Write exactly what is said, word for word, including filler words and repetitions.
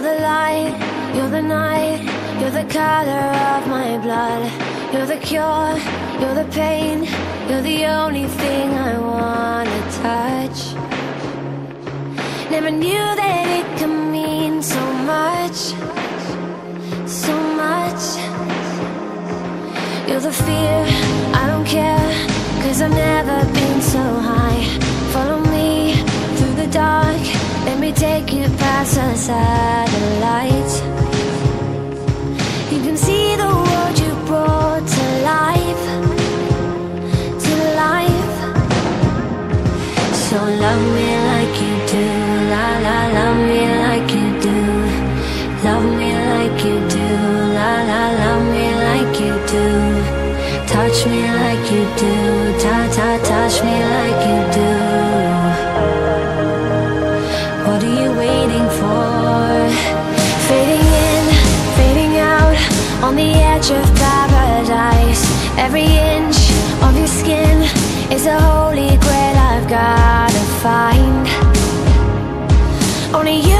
the light, you're the night, you're the color of my blood. You're the cure, you're the pain, you're the only thing I wanna touch. Never knew that it could mean so much, so much. You're the fear, I don't care, cause I've never been so high. Follow me through the dark, let me take you past the satellites. You can see the world you brought to life, to life. So love me like you do, la la, love me like you do. Love me like you do, la la, love me like you do. Touch me like you do, ta ta, touch me like you do. What are you waiting for? Fading in, fading out, on the edge of paradise. Every inch of your skin is a holy grail I've gotta find. Only you